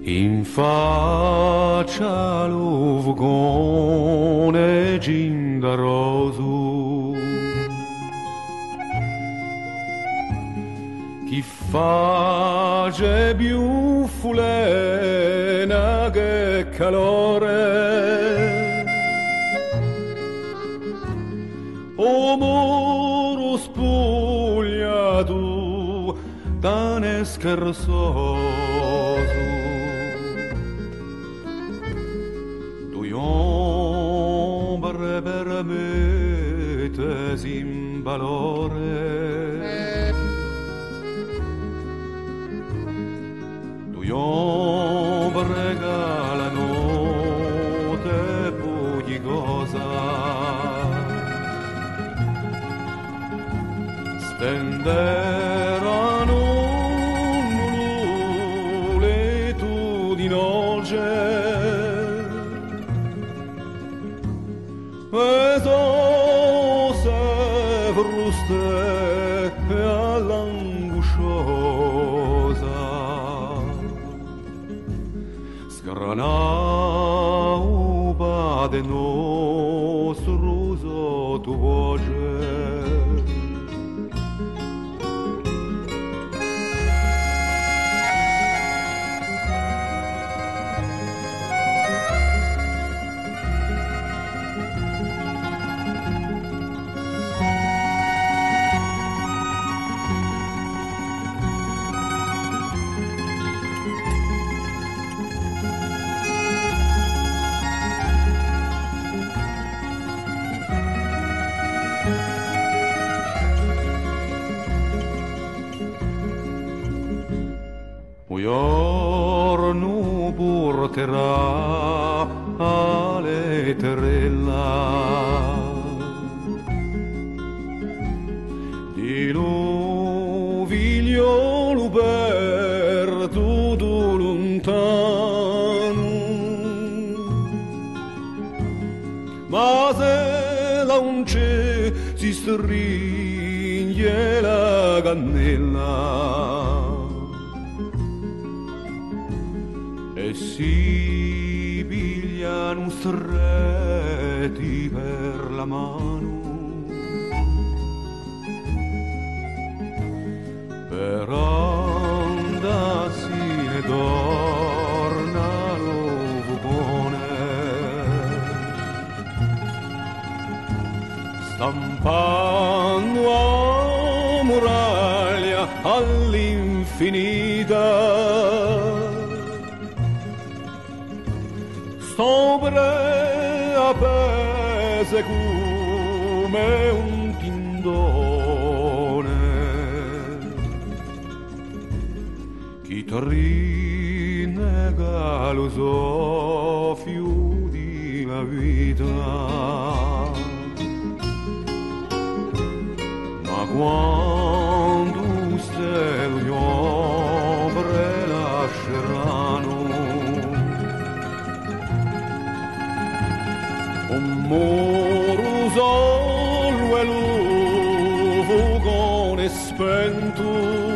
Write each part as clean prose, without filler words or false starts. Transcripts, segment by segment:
In faccia l'uvgone gindaroso, chi face più fulena che calore, o muro spogliato da ne scherzoso. Ombre per metesim valore, due ombre galano te pugli cosa, stenderanno letudinoce. Eso se fruste all'angosciosa, sgranau bade nostro sotto voce. Un giorno porterà all'eterella di lo figliolo perduto lontano, ma se la un c'è si stringe la cannella e si pigliano stretti per la mano, per andarsene tornano buone, stampando a muraglia all'infinita sopra appese come un tindone, chi ti rinnega lo soffio di la vita, ma quando se gli ombre lasceranno un muro solo e l'ufugone spento,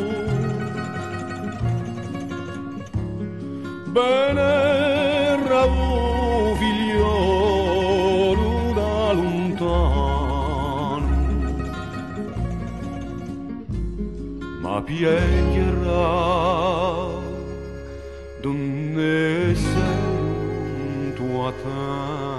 bene era un figliolo da lontano, ma piegherà donne sento a te.